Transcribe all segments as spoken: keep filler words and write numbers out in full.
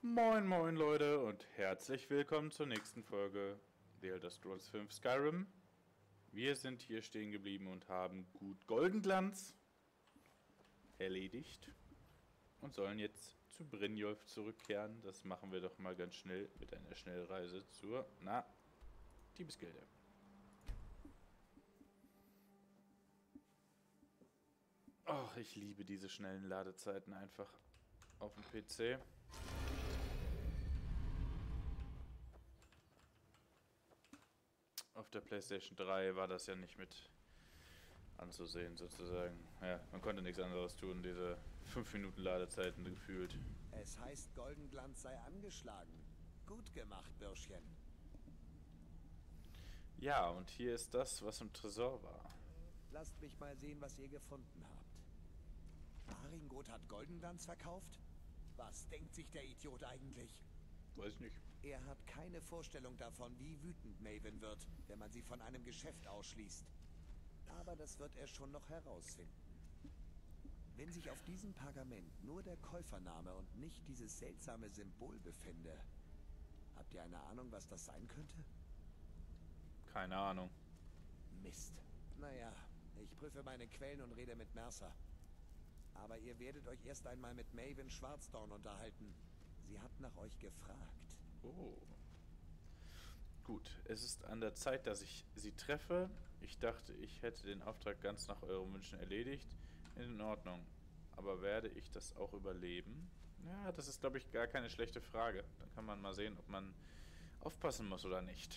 Moin moin Leute und herzlich willkommen zur nächsten Folge The Elder Scrolls fünf Skyrim. Wir sind hier stehen geblieben und haben gut Goldenglanz erledigt und sollen jetzt zu Brynjolf zurückkehren. Das machen wir doch mal ganz schnell mit einer Schnellreise zur, na, Diebesgilde. Ach, ich liebe diese schnellen Ladezeiten einfach auf dem P C. Auf der PlayStation drei war das ja nicht mit anzusehen, sozusagen. Ja, man konnte nichts anderes tun, diese fünf Minuten Ladezeiten gefühlt. Es heißt, Goldenglanz sei angeschlagen. Gut gemacht, Bürschchen. Ja, und hier ist das, was im Tresor war. Lasst mich mal sehen, was ihr gefunden habt. Aringot hat Goldenglanz verkauft? Was denkt sich der Idiot eigentlich? Weiß ich nicht. Er hat keine Vorstellung davon, wie wütend Maven wird, wenn man sie von einem Geschäft ausschließt. Aber das wird er schon noch herausfinden. Wenn sich auf diesem Pergament nur der Käufername und nicht dieses seltsame Symbol befände, habt ihr eine Ahnung, was das sein könnte? Keine Ahnung. Mist. Naja, ich prüfe meine Quellen und rede mit Mercer. Aber ihr werdet euch erst einmal mit Maven Schwarzdorn unterhalten. Sie hat nach euch gefragt. Oh. Gut, es ist an der Zeit, dass ich sie treffe. Ich dachte, ich hätte den Auftrag ganz nach euren Wünschen erledigt. In Ordnung. Aber werde ich das auch überleben? Ja, das ist, glaube ich, gar keine schlechte Frage. Dann kann man mal sehen, ob man aufpassen muss oder nicht.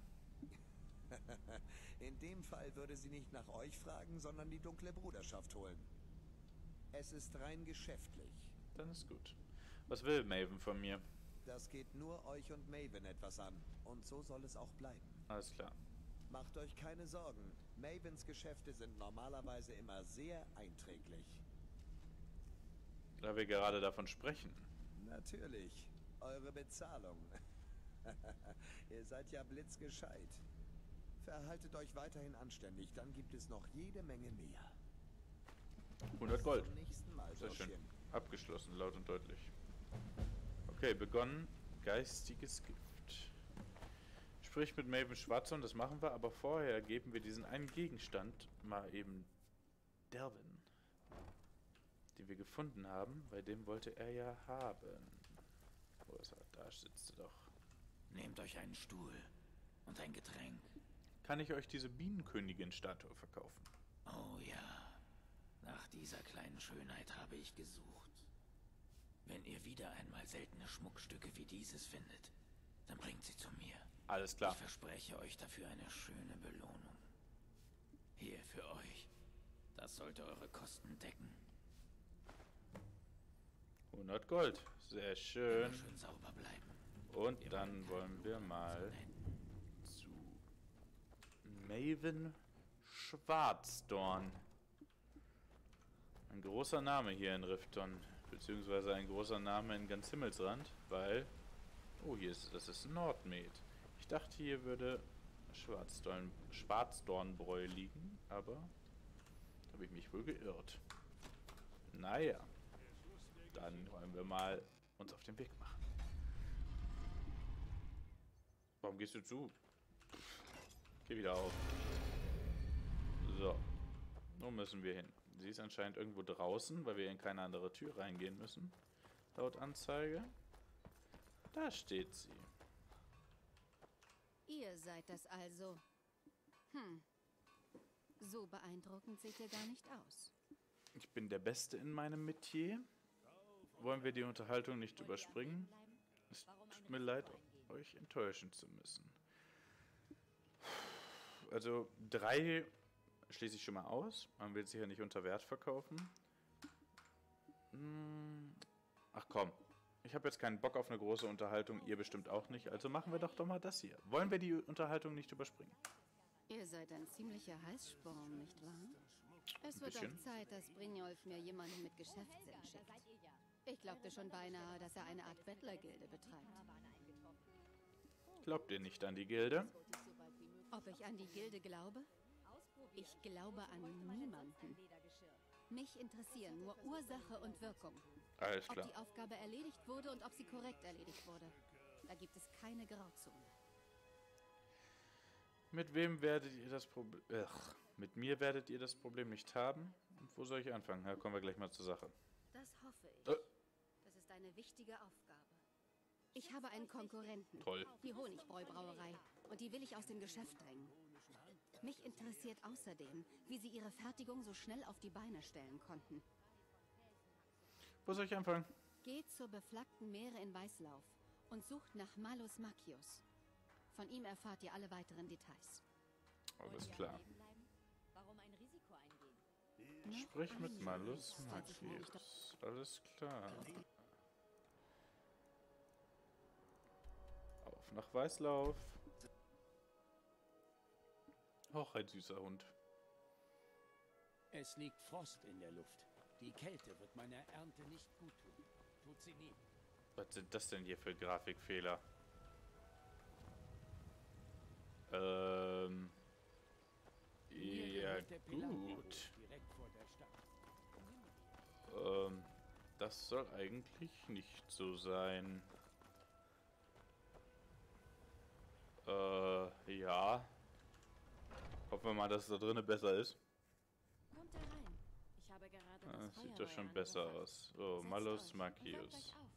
In dem Fall würde sie nicht nach euch fragen, sondern die dunkle Bruderschaft holen. Es ist rein geschäftlich. Dann ist gut. Was will Maven von mir? Das geht nur euch und Maven etwas an. Und so soll es auch bleiben. Alles klar. Macht euch keine Sorgen. Mavens Geschäfte sind normalerweise immer sehr einträglich. Da wir gerade davon sprechen. Natürlich. Eure Bezahlung. Ihr seid ja blitzgescheit. Verhaltet euch weiterhin anständig, dann gibt es noch jede Menge mehr. hundert Gold. Bis zum nächsten Mal, Sehr schön. Bürschchen. Abgeschlossen, laut und deutlich. Okay, begonnen. Geistiges Gift. Sprich mit Maven Schwarzdorn, das machen wir, aber vorher geben wir diesen einen Gegenstand mal eben Derwin, den wir gefunden haben, bei dem wollte er ja haben. Wo ist er? Da sitzt er doch. Nehmt euch einen Stuhl und ein Getränk. Kann ich euch diese Bienenkönigin-Statue verkaufen? Oh ja, nach dieser kleinen Schönheit habe ich gesucht. Wenn ihr wieder einmal seltene Schmuckstücke wie dieses findet, dann bringt sie zu mir. Alles klar. Ich verspreche euch dafür eine schöne Belohnung. Hier für euch. Das sollte eure Kosten decken. hundert Gold. Sehr schön. Immer schön sauber bleiben. Und Ihr dann wollt wollen wir keinen mal so zu Maven Schwarzdorn. Ein großer Name hier in Rifton, beziehungsweise ein großer Name in ganz Himmelsrand, weil... Oh, hier ist, das ist Nordmed. Ich dachte, hier würde Schwarzdorn, Schwarzdornbräu liegen, aber da habe ich mich wohl geirrt. Naja, dann wollen wir mal uns auf den Weg machen. Warum gehst du zu? Geh wieder auf. So. Wo müssen wir hin? Sie ist anscheinend irgendwo draußen, weil wir in keine andere Tür reingehen müssen. Laut Anzeige. Da steht sie. Ihr seid das also. Hm. So beeindruckend seht ihr gar nicht aus. Ich bin der Beste in meinem Metier. Wollen wir die Unterhaltung nicht überspringen? Es tut mir leid, euch enttäuschen zu müssen. Also, drei schließe ich schon mal aus. Man will sich ja nicht unter Wert verkaufen. Hm. Ach komm. Ich habe jetzt keinen Bock auf eine große Unterhaltung. Ihr bestimmt auch nicht. Also machen wir doch doch mal das hier. Wollen wir die Unterhaltung nicht überspringen? Ihr seid ein ziemlicher Heißsporn, nicht wahr? Es wird bisschen. auch Zeit, dass Brynjolf mir jemanden mit Geschäftssinn schickt. Ich glaubte schon beinahe, dass er eine Art Bettlergilde betreibt. Glaubt ihr nicht an die Gilde? Ob ich an die Gilde glaube? Ich glaube an niemanden. Mich interessieren nur Ursache und Wirkung. Alles ob klar. die Aufgabe erledigt wurde und ob sie korrekt erledigt wurde. Da gibt es keine Grauzone. Mit wem werdet ihr das Problem... Ach, mit mir werdet ihr das Problem nicht haben? Und wo soll ich anfangen? Ja, kommen wir gleich mal zur Sache. Das hoffe ich. Äh. Das ist eine wichtige Aufgabe. Ich habe einen Konkurrenten. Toll. Die Honigbräu-Brauerei. Und die will ich aus dem Geschäft drängen. Mich interessiert außerdem, wie sie ihre Fertigung so schnell auf die Beine stellen konnten. Wo soll ich anfangen? Geht zur beflaggten Meere in Weißlauf und sucht nach Malus Macchius. Von ihm erfahrt ihr alle weiteren Details. Alles klar. Warum ein Risiko eingehen? Sprich Noch mit ein Malus Jahr, falls ich mich Macchius. Alles klar. Auf nach Weißlauf. Auch ein süßer Hund. Es liegt Frost in der Luft. Die Kälte wird meiner Ernte nicht gut tun. Tut sie nie. Was sind das denn hier für Grafikfehler? Ähm. Mir Ja, gehört der Pelagico, gut. direkt vor der Stadt. Ähm, das soll eigentlich nicht so sein. Äh, ja. Hoffen wir mal, dass es da drinnen besser ist. Kommt herein. Ich habe gerade Ah, das das sieht doch Feuerwehr schon besser angefacht. aus. So, Setzt Malus euch und wärmt Macchius. euch auf.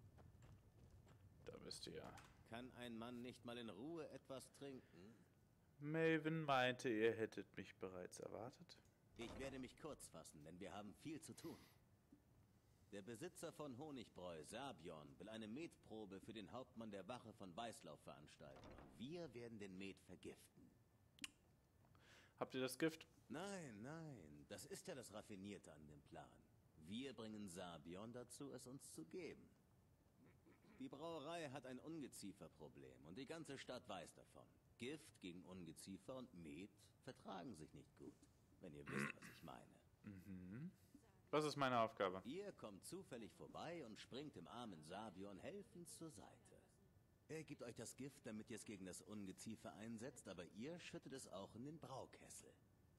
Da bist du ja. Kann ein Mann nicht mal in Ruhe etwas trinken? Maven meinte, ihr hättet mich bereits erwartet. Ich werde mich kurz fassen, denn wir haben viel zu tun. Der Besitzer von Honigbräu, Sabion, will eine Metprobe für den Hauptmann der Wache von Weißlauf veranstalten. Und wir werden den Met vergiften. Habt ihr das Gift? Nein, nein, das ist ja das Raffinierte an dem Plan. Wir bringen Sabion dazu, es uns zu geben. Die Brauerei hat ein Ungezieferproblem und die ganze Stadt weiß davon. Gift gegen Ungeziefer und Met vertragen sich nicht gut, wenn ihr wisst, was ich meine. Mhm. Was ist meine Aufgabe? Ihr kommt zufällig vorbei und springt dem armen Sabion helfend zur Seite. Er gibt euch das Gift, damit ihr es gegen das Ungeziefer einsetzt, aber ihr schüttet es auch in den Braukessel.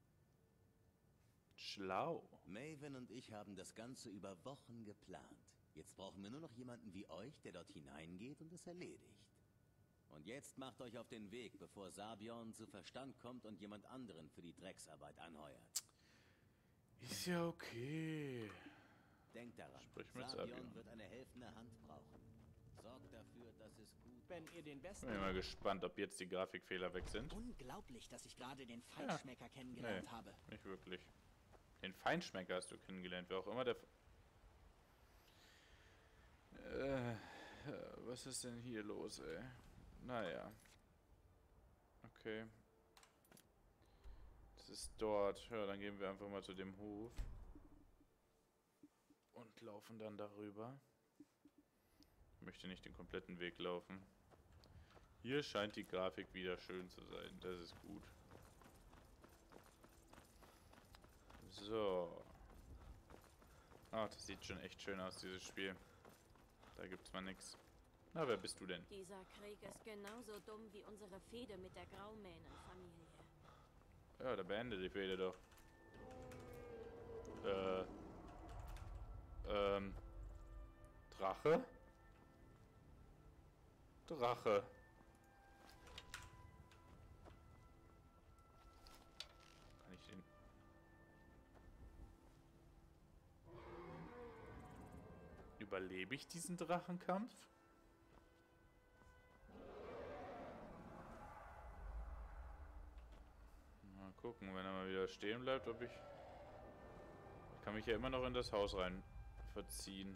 Schlau. Maven und ich haben das Ganze über Wochen geplant. Jetzt brauchen wir nur noch jemanden wie euch, der dort hineingeht und es erledigt. Und jetzt macht euch auf den Weg, bevor Sabion zu Verstand kommt und jemand anderen für die Drecksarbeit anheuert. Ist ja okay. Denkt daran, Sprich mit Sabion Sabion. wird eine helfende Hand brauchen. Sorgt dafür, dass es gut... Wenn ihr den besten... Bin mal gespannt, ob jetzt die Grafikfehler weg sind. Unglaublich, dass ich gerade den Feinschmecker kennengelernt Nee, habe. nicht wirklich. Den Feinschmecker hast du kennengelernt, wer auch immer der... F äh, was ist denn hier los, ey? Naja. Okay. Das ist dort. Ja, dann gehen wir einfach mal zu dem Hof. Und laufen dann darüber. Ich möchte nicht den kompletten Weg laufen. Hier scheint die Grafik wieder schön zu sein. Das ist gut. So. Ach, das sieht schon echt schön aus, dieses Spiel. Da gibt's mal nix. Na, wer bist du denn? Dieser Krieg ist genauso dumm wie unsere Fehde mit der Graumähnenfamilie. Ja, da beende die Fehde doch. Äh. Ähm. Drache? Drache. Kann ich den... Überlebe ich diesen Drachenkampf? Mal gucken, wenn er mal wieder stehen bleibt, ob ich... Ich kann mich ja immer noch in das Haus rein verziehen.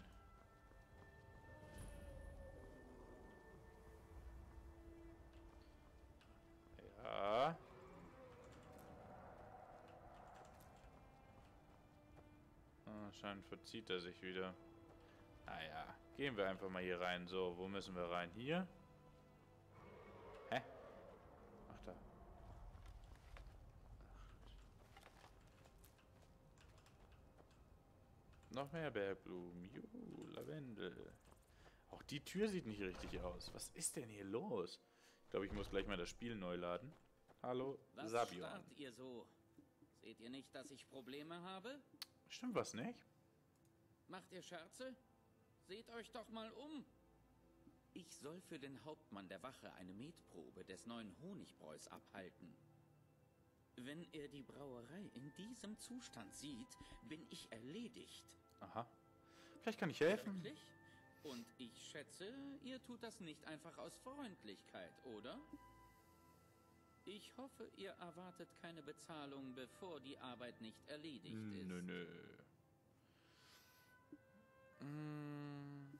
Ja. Ah, anscheinend verzieht er sich wieder. Naja, gehen wir einfach mal hier rein. So, wo müssen wir rein? Hier? Hä? Ach, da. Noch mehr Bergblumen. Juhu, Lavendel. Auch die Tür sieht nicht richtig aus. Was ist denn hier los? Ich glaube, ich muss gleich mal das Spiel neu laden. Hallo, Was Sabion. starrt ihr so? Seht ihr nicht, dass ich Probleme habe? Stimmt was nicht? Macht ihr Scherze? Seht euch doch mal um. Ich soll für den Hauptmann der Wache eine Metprobe des neuen Honigbräus abhalten. Wenn er die Brauerei in diesem Zustand sieht, bin ich erledigt. Aha. Vielleicht kann ich helfen. Wirklich? Und ich schätze, ihr tut das nicht einfach aus Freundlichkeit, oder? Ich hoffe, ihr erwartet keine Bezahlung, bevor die Arbeit nicht erledigt ist. Nö, nö. Hm.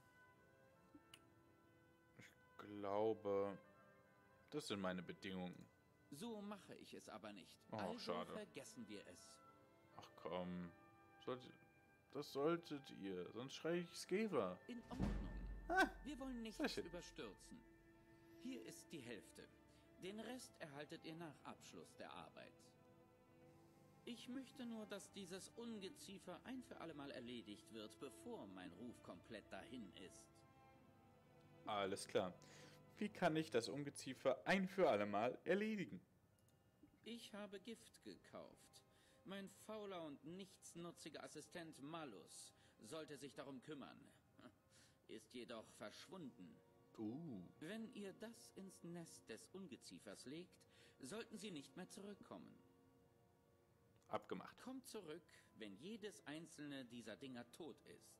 Ich glaube, das sind meine Bedingungen. So mache ich es aber nicht. Oh, also schade. vergessen wir es. Ach komm. Sollte, das solltet ihr, sonst schreie ich Skever. In Ordnung. Ah, Wir wollen sehr nichts schön. überstürzen. Hier ist die Hälfte. Den Rest erhaltet ihr nach Abschluss der Arbeit. Ich möchte nur, dass dieses Ungeziefer ein für alle Mal erledigt wird, bevor mein Ruf komplett dahin ist. Alles klar. Wie kann ich das Ungeziefer ein für alle Mal erledigen? Ich habe Gift gekauft. Mein fauler und nichtsnutziger Assistent Malus sollte sich darum kümmern. Ist jedoch verschwunden. Uh. Wenn ihr das ins Nest des Ungeziefers legt, sollten sie nicht mehr zurückkommen. Abgemacht. Kommt zurück, wenn jedes einzelne dieser Dinger tot ist.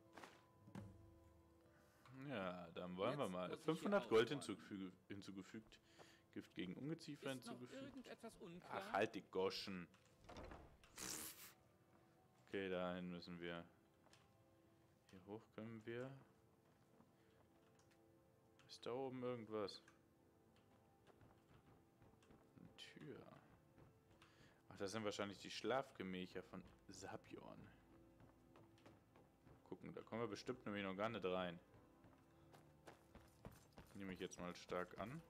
Ja, dann wollen Jetzt wir mal. muss ich fünfhundert hier Gold aufräumen. hinzugefüge, hinzugefügt. Gift gegen Ungeziefer Ist noch hinzugefügt. irgendetwas unklar? Ach, halt die Goschen. Okay, dahin müssen wir. Hier hoch können wir. Ist da oben irgendwas? Eine Tür. Ach, das sind wahrscheinlich die Schlafgemächer von Sabion. Gucken, da kommen wir bestimmt nämlich noch gar nicht rein. Nehme ich jetzt mal stark an.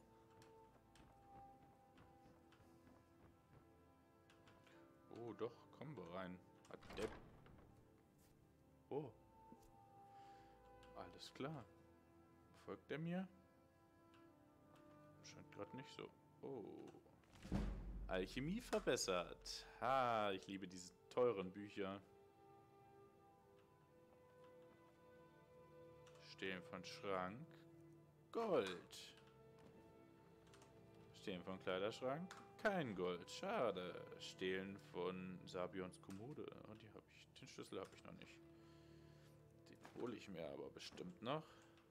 Oh, doch, kommen wir rein. Hat der... Oh. Alles klar. Folgt er mir? Scheint gerade nicht so. Oh. Alchemie verbessert. Ha, ich liebe diese teuren Bücher. Stehlen von Schrank. Gold. Stehlen von Kleiderschrank. Kein Gold. Schade. Stehlen von Sabions Kommode. Und die habe ich. Den Schlüssel habe ich noch nicht. Den hole ich mir aber bestimmt noch.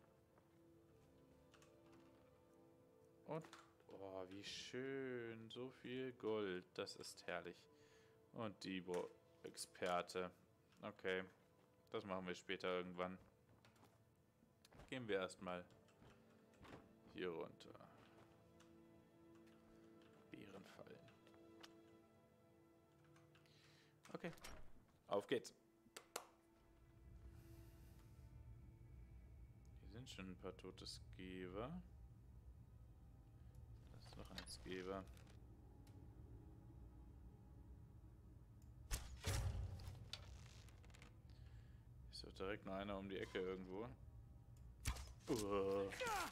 Und, oh, wie schön. So viel Gold. Das ist herrlich. Und Diebo-Experte. Okay. Das machen wir später irgendwann. Gehen wir erstmal hier runter. Bärenfallen. Okay. Auf geht's. Hier sind schon ein paar tote Skever. Das ist noch ein Skever. Ist doch direkt noch einer um die Ecke irgendwo. Uh.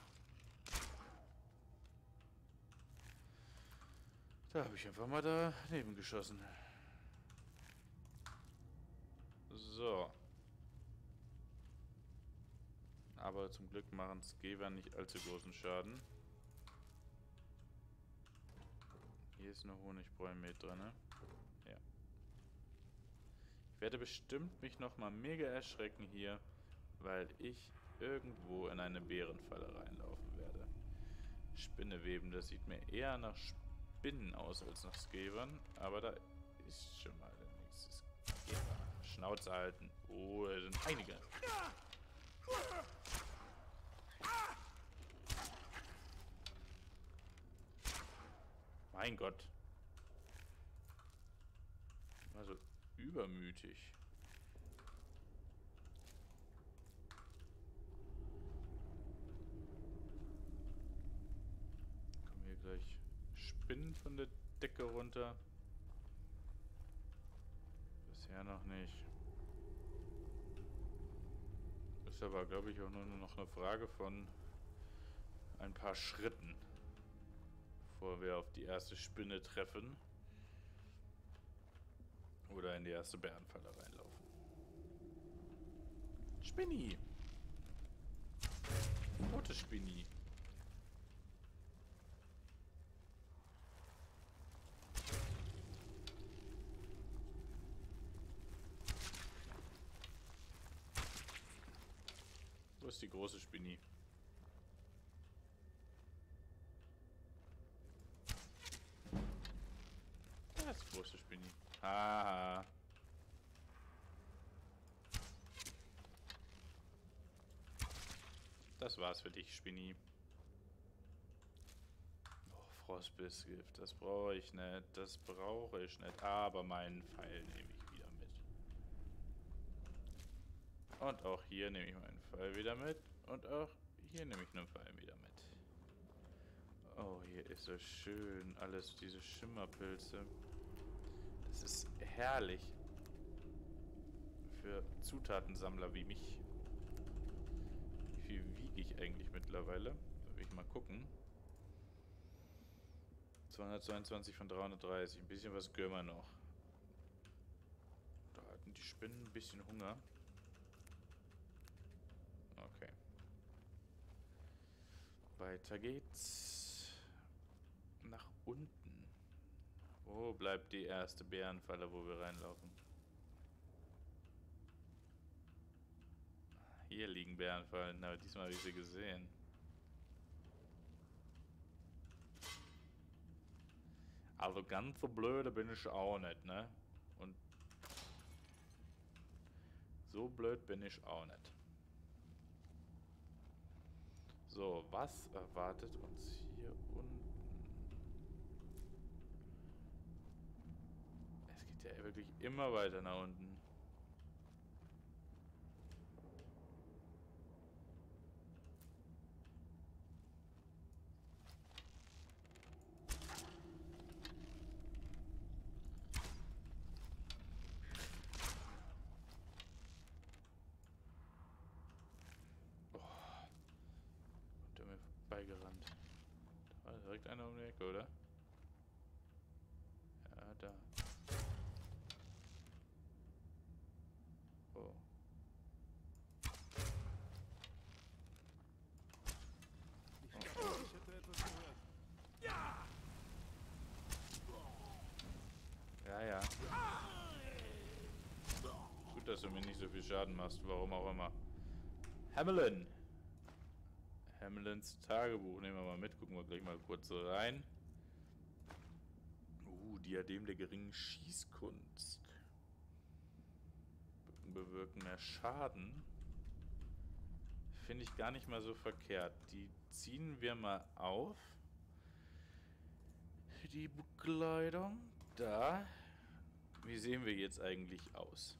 Da habe ich einfach mal daneben geschossen. So. Aber zum Glück machen Skever nicht allzu großen Schaden. Hier ist eine Honigbräu-Met drin, ne? Ja. Ich werde bestimmt mich nochmal mega erschrecken hier, weil ich irgendwo in eine Bärenfalle reinlaufen werde. Spinneweben, das sieht mir eher nach Spinnen aus als nach Skevern, aber da ist schon mal der nächste Skever. Schnauze halten. Oh, da sind einige. Mein Gott. Also übermütig. Kommen hier gleich Spinnen von der Decke runter. Bisher noch nicht. Ist aber, glaube ich, auch nur noch eine Frage von ein paar Schritten, bevor wir auf die erste Spinne treffen. Oder in die erste Bärenfalle reinlaufen. Spinni! Spinni. Wo ist die große Spinni? Das ist die große Spinni. Haha. Das war's für dich, Spinni. Oh, Frostbissgift, das brauche ich nicht. Das brauche ich nicht. Aber meinen Pfeil nehme ich wieder mit. Und auch hier nehme ich meinen Pfeil wieder mit. Und auch hier nehme ich einen Pfeil wieder mit. Oh, hier ist so schön. Alles diese Schimmerpilze. Das ist herrlich. Für Zutatensammler wie mich. Wie viel wiege ich eigentlich mittlerweile? Da will ich mal gucken. zweihundertzweiundzwanzig von dreihundertdreißig. Ein bisschen was gönnen wir noch. Da hatten die Spinnen ein bisschen Hunger. Okay. Weiter geht's. Nach unten. Wo bleibt die erste Bärenfalle, wo wir reinlaufen? Hier liegen Bärenfallen, aber diesmal habe ich sie gesehen. Also ganz so blöde bin ich auch nicht, ne? Und so blöd bin ich auch nicht. So, was erwartet uns hier unten? Es geht ja wirklich immer weiter nach unten. Beigerannt. Da war direkt einer um die Ecke, oder? Ja, da. Oh. Ich dachte, ich hätte etwas gehört. Ja! Ja, ja. Gut, dass du mir nicht so viel Schaden machst, warum auch immer. Hamelin! Hamelins Tagebuch nehmen wir mal mit, gucken wir gleich mal kurz rein. Uh, Diadem der geringen Schießkunst. Bewirken mehr Schaden. Finde ich gar nicht mal so verkehrt. Die ziehen wir mal auf. Die Bekleidung. Da. Wie sehen wir jetzt eigentlich aus?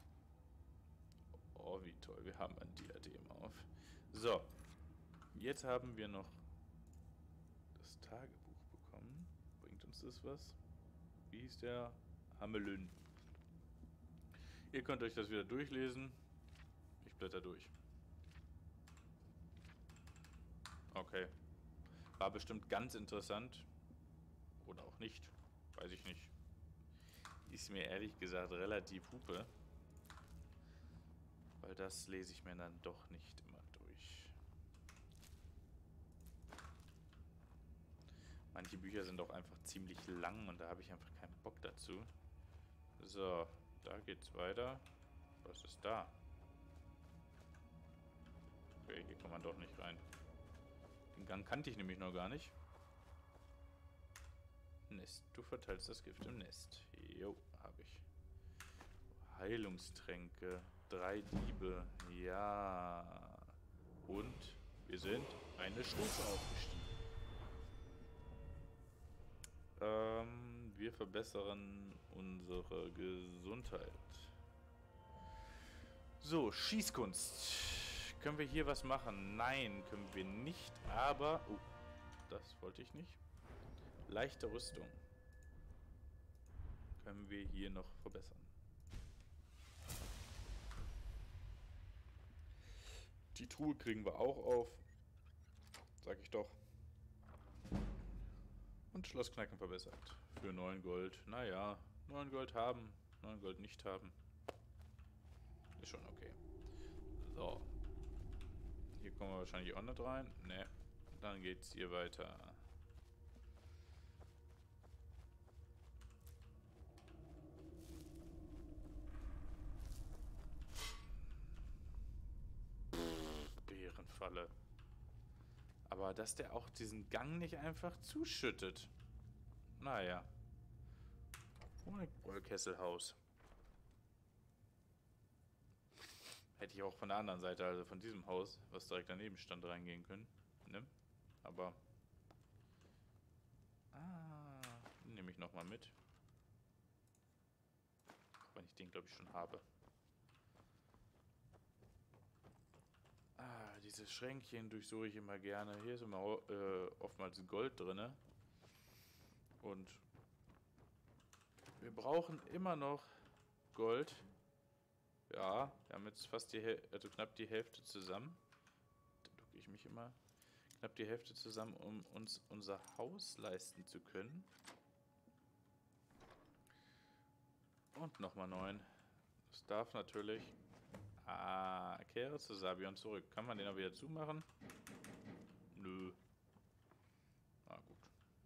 Oh, wie toll. Wir haben ein Diadem auf. So. Jetzt haben wir noch das Tagebuch bekommen. Bringt uns das was? Wie hieß der? Hamelin. Ihr könnt euch das wieder durchlesen. Ich blätter durch. Okay. War bestimmt ganz interessant. Oder auch nicht. Weiß ich nicht. Ist mir ehrlich gesagt relativ hupe. Weil das lese ich mir dann doch nicht immer durch. Manche Bücher sind auch einfach ziemlich lang und da habe ich einfach keinen Bock dazu. So, da geht's weiter. Was ist da? Okay, hier kann man doch nicht rein. Den Gang kannte ich nämlich noch gar nicht. Nest. Du verteilst das Gift im Nest. Jo, habe ich. Heilungstränke. Drei Diebe. Ja. Und wir sind eine Stufe aufgestiegen. Ähm, wir verbessern unsere Gesundheit. So, Schießkunst. Können wir hier was machen? Nein, können wir nicht, aber... Oh, das wollte ich nicht. Leichte Rüstung. Können wir hier noch verbessern. Die Truhe kriegen wir auch auf. Sag ich doch. Und Schlossknacken verbessert. Für neun Gold. Naja, neun Gold haben, neun Gold nicht haben. Ist schon okay. So. Hier kommen wir wahrscheinlich auch nicht rein. Ne, dann geht's hier weiter. Bärenfalle. Aber dass der auch diesen Gang nicht einfach zuschüttet. Naja. Wollkesselhaus. Hätte ich auch von der anderen Seite, also von diesem Haus, was direkt daneben stand, reingehen können. Ne? Aber... Ah, nehme ich nochmal mit. Auch wenn ich den, glaube ich, schon habe. Ah, diese Schränkchen durchsuche ich immer gerne. Hier ist immer äh, oftmals Gold drin. Und wir brauchen immer noch Gold. Ja, wir haben jetzt fast die Häl- also knapp die Hälfte zusammen. Da ducke ich mich immer. Knapp die Hälfte zusammen, um uns unser Haus leisten zu können. Und nochmal neun. Das darf natürlich... Ah, kehre zu Sabion zurück. Kann man den auch wieder zumachen? Nö. Ah, gut.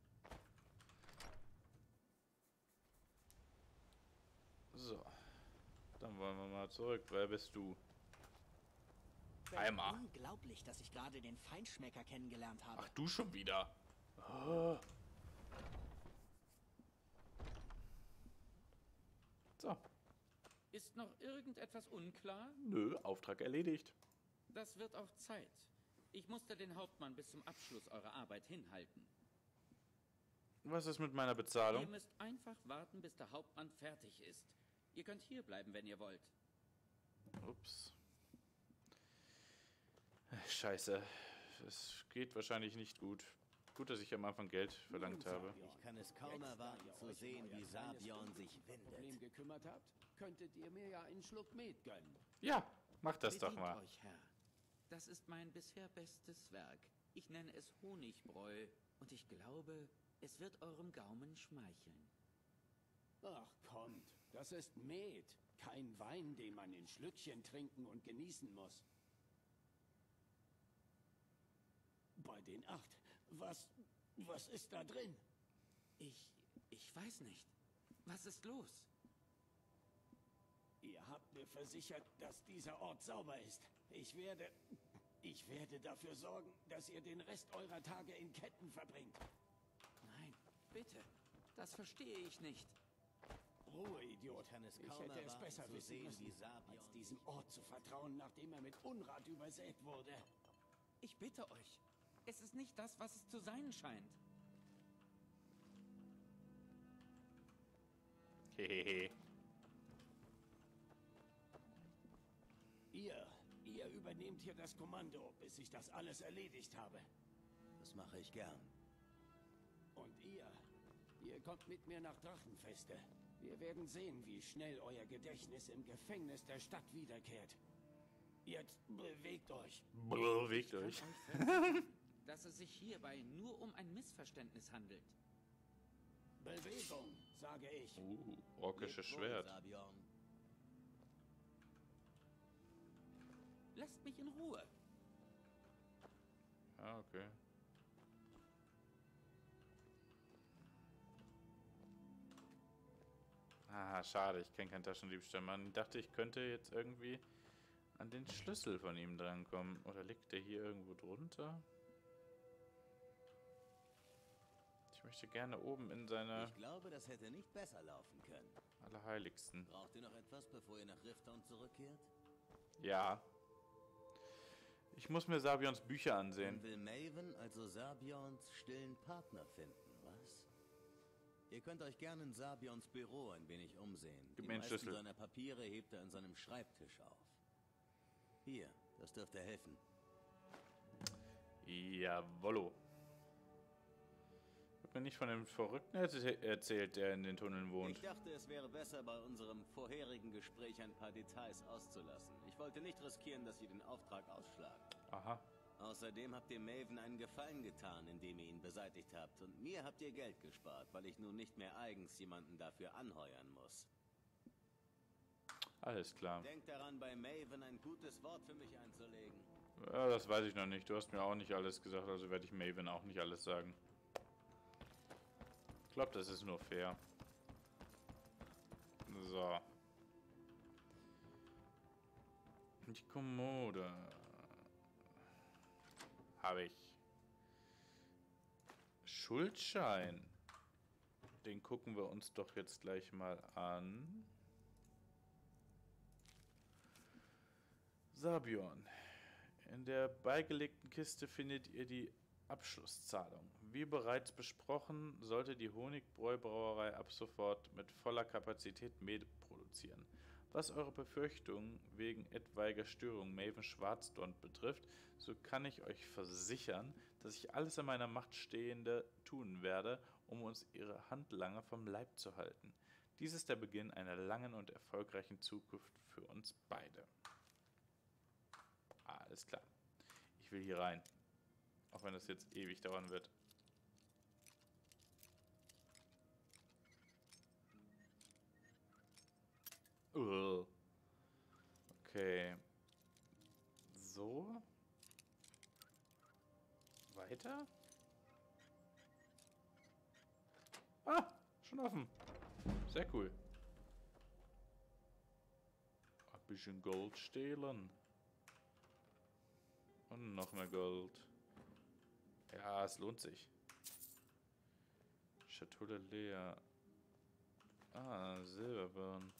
So. Dann wollen wir mal zurück. Wer bist du? Einmal. Unglaublich, dass ich gerade den Feinschmecker kennengelernt habe. Ach, du schon wieder. Oh. So. Ist noch irgendetwas unklar? Nö, Auftrag erledigt. Das wird auch Zeit. Ich musste den Hauptmann bis zum Abschluss eurer Arbeit hinhalten. Was ist mit meiner Bezahlung? Ihr müsst einfach warten, bis der Hauptmann fertig ist. Ihr könnt hier bleiben, wenn ihr wollt. Ups. Scheiße. Es geht wahrscheinlich nicht gut. Gut, dass ich am Anfang Geld verlangt habe. Ich kann es kaum erwarten zu sehen, wie Sabion sich Problem windet. gekümmert habt, könntet ihr mir ja einen Schluck Met gönnen. Ja, mach das doch Bedient mal. euch, Herr. Das ist mein bisher bestes Werk. Ich nenne es Honigbräu und ich glaube, es wird eurem Gaumen schmeicheln. Ach, kommt. Das ist Met. Kein Wein, den man in Schlückchen trinken und genießen muss. Bei den acht. Was... was ist da drin? Ich... ich weiß nicht. Was ist los? Ihr habt mir versichert, dass dieser Ort sauber ist. Ich werde... Ich werde dafür sorgen, dass ihr den Rest eurer Tage in Ketten verbringt. Nein, bitte. Das verstehe ich nicht. Ruhe, Idiot. Ich kann es Ich kaum hätte es erwarten besser zu wissen sehen, müssen, wie Sabion als diesem Ort zu vertrauen, nachdem er mit Unrat übersät wurde. Ich bitte euch. Es ist nicht das, was es zu sein scheint. Hehehe. Ihr, ihr übernehmt hier das Kommando, bis ich das alles erledigt habe. Das mache ich gern. Und ihr, ihr kommt mit mir nach Drachenfeste. Wir werden sehen, wie schnell euer Gedächtnis im Gefängnis der Stadt wiederkehrt. Jetzt bewegt euch. Bewegt Ich euch. kann euch versichern, dass es sich hierbei nur um ein Missverständnis handelt. Bewegung, sage ich. Uh, orkisches Lebt wohl, Schwert. Sabion. Lasst mich in Ruhe. Ah, okay. Ah, schade, ich kenne keinen Taschendiebstahl. Man dachte, ich könnte jetzt irgendwie an den Schlüssel von ihm drankommen. Oder liegt der hier irgendwo drunter? Ich möchte gerne oben in seine Ich glaube, das hätte nicht besser laufen können. Allerheiligsten. Braucht ihr noch etwas, bevor ihr nach Rifton zurückkehrt? Ja. Ich muss mir Sabions Bücher ansehen. Dann will Maven also Sabions stillen Partner finden, was? Ihr könnt euch gerne in Sabions Büro ein wenig umsehen. Gib Die mir einen meisten Schlüssel. seiner Papiere hebt er an seinem Schreibtisch auf. Hier, das dürfte helfen. Jawollo. Wird mir nicht von dem Verrückten erz- erzählt, der in den Tunneln wohnt. Ich dachte, es wäre besser, bei unserem vorherigen Gespräch ein paar Details auszulassen. Ich wollte nicht riskieren, dass Sie den Auftrag ausschlagen. Aha. Außerdem habt ihr Maven einen Gefallen getan, indem ihr ihn beseitigt habt. Und mir habt ihr Geld gespart, weil ich nun nicht mehr eigens jemanden dafür anheuern muss. Alles klar. Denkt daran, bei Maven ein gutes Wort für mich einzulegen. Ja, das weiß ich noch nicht. Du hast mir auch nicht alles gesagt, also werde ich Maven auch nicht alles sagen. Ich glaube, das ist nur fair. So. Die Kommode. Habe ich. Schuldschein. Den gucken wir uns doch jetzt gleich mal an. Sabion. In der beigelegten Kiste findet ihr die Abschlusszahlung. Wie bereits besprochen, sollte die Honigbräu-Brauerei ab sofort mit voller Kapazität Met produzieren. Was eure Befürchtungen wegen etwaiger Störungen Maven Schwarzdorn betrifft, so kann ich euch versichern, dass ich alles in meiner Macht Stehende tun werde, um uns ihre Handlanger vom Leib zu halten. Dies ist der Beginn einer langen und erfolgreichen Zukunft für uns beide. Alles klar. Ich will hier rein. Auch wenn das jetzt ewig dauern wird. Uh. Okay. So. Weiter. Ah, schon offen. Sehr cool. Ein bisschen Gold stehlen. Und noch mehr Gold. Ja, es lohnt sich. Schatulle leer. Ah, Silberbirn.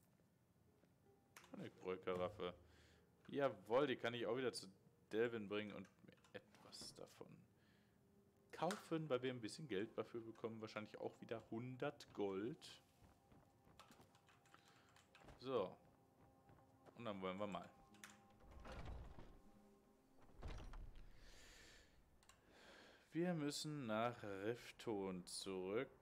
Honigbräu-Karaffe. Jawohl, die kann ich auch wieder zu Delvin bringen und mir etwas davon kaufen, weil wir ein bisschen Geld dafür bekommen. Wahrscheinlich auch wieder hundert Gold. So. Und dann wollen wir mal. Wir müssen nach Rifton zurück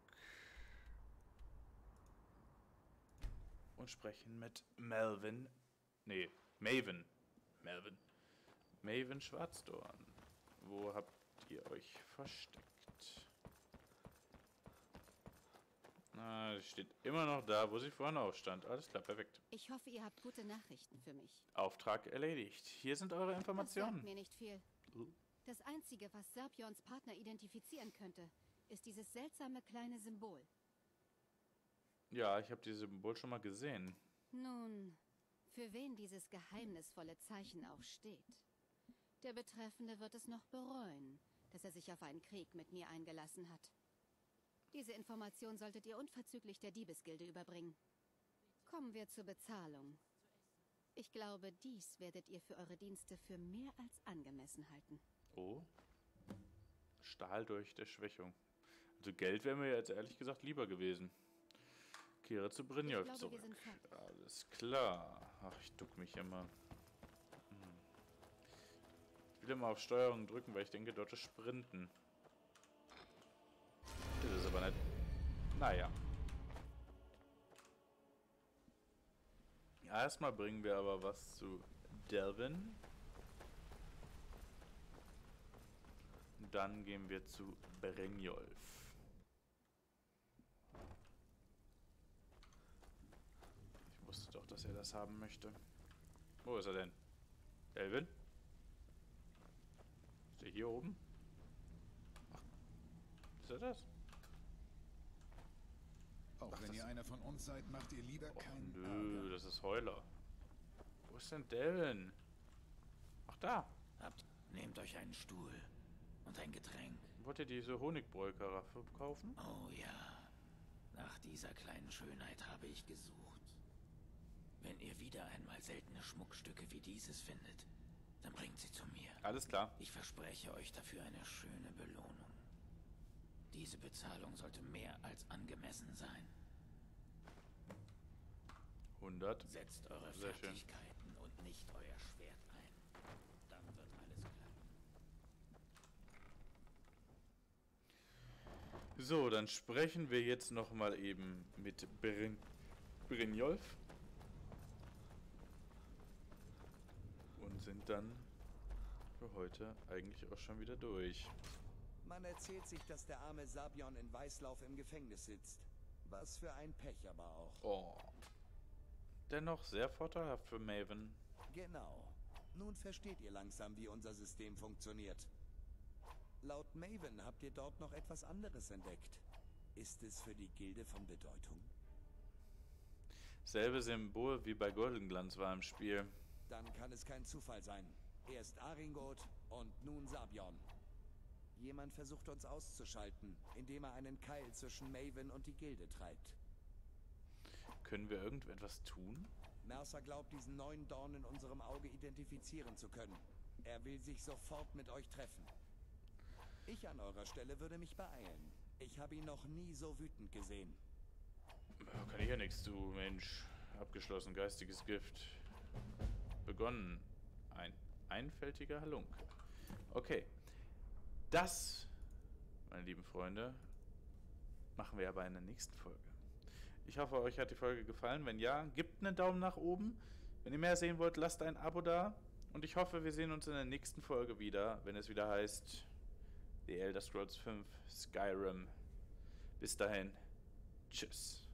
und sprechen mit Melvin. Nee, Maven. Melvin. Maven Schwarzdorn. Wo habt ihr euch versteckt? Na, sie steht immer noch da, wo sie vorhin auch stand. Alles klar, perfekt. Ich hoffe, ihr habt gute Nachrichten für mich. Auftrag erledigt. Hier sind eure Informationen. Das sagt mir nicht viel. Das Einzige, was Sabions Partner identifizieren könnte, ist dieses seltsame kleine Symbol. Ja, ich habe dieses Symbol schon mal gesehen. Nun, für wen dieses geheimnisvolle Zeichen auch steht. Der Betreffende wird es noch bereuen, dass er sich auf einen Krieg mit mir eingelassen hat. Diese Information solltet ihr unverzüglich der Diebesgilde überbringen. Kommen wir zur Bezahlung. Ich glaube, dies werdet ihr für eure Dienste für mehr als angemessen halten. Oh. Stahl durch der Schwächung. Also Geld wäre mir jetzt ehrlich gesagt lieber gewesen. Kehre zu Brynjolf zurück. Alles klar. Ach, ich duck mich immer. Hm. Ich will immer auf Steuerung drücken, weil ich denke, dort ist Sprinten. Das ist aber nicht. Naja. Erstmal bringen wir aber was zu Delvin. Dann gehen wir zu Brynjolf. Ich wusste doch, dass er das haben möchte. Wo ist er denn? Delvin? Ist er hier oben? Ach, ist er das? Auch Ach, wenn ihr einer von uns seid, macht ihr lieber oh, keinen nö, Ärger. das ist Heuler. Wo ist denn Delvin? Ach, da. Habt, nehmt euch einen Stuhl und ein Getränk. Wollt ihr diese Honigbräu-Karaffe kaufen? Oh ja, nach dieser kleinen Schönheit habe ich gesucht. Wenn ihr wieder einmal seltene Schmuckstücke wie dieses findet, dann bringt sie zu mir. Alles klar. Ich verspreche euch dafür eine schöne Belohnung. Diese Bezahlung sollte mehr als angemessen sein. hundert. Setzt eure Sehr schön. Fertigkeiten und nicht euer Schwert ein. Dann wird alles klappen. So, dann sprechen wir jetzt noch mal eben mit Bryn Brynjolf. Und sind dann für heute eigentlich auch schon wieder durch. Man erzählt sich, dass der arme Sabion in Weißlauf im Gefängnis sitzt. Was für ein Pech aber auch. Oh. Dennoch sehr vorteilhaft für Maven. Genau. Nun versteht ihr langsam, wie unser System funktioniert. Laut Maven habt ihr dort noch etwas anderes entdeckt. Ist es für die Gilde von Bedeutung? Selbe Symbol wie bei Goldenglanz war im Spiel. Dann kann es kein Zufall sein. Erst Aringold und nun Sabion. Jemand versucht uns auszuschalten, indem er einen Keil zwischen Maven und die Gilde treibt. Können wir irgendetwas tun? Mercer glaubt, diesen neuen Dorn in unserem Auge identifizieren zu können. Er will sich sofort mit euch treffen. Ich an eurer Stelle würde mich beeilen. Ich habe ihn noch nie so wütend gesehen. Kann ich ja nichts zu, Mensch. Abgeschlossen, geistiges Gift. Begonnen. Ein einfältiger Halunke. Okay. Das, meine lieben Freunde, machen wir aber in der nächsten Folge. Ich hoffe, euch hat die Folge gefallen. Wenn ja, gebt einen Daumen nach oben. Wenn ihr mehr sehen wollt, lasst ein Abo da. Und ich hoffe, wir sehen uns in der nächsten Folge wieder, wenn es wieder heißt The Elder Scrolls fünf Skyrim. Bis dahin. Tschüss.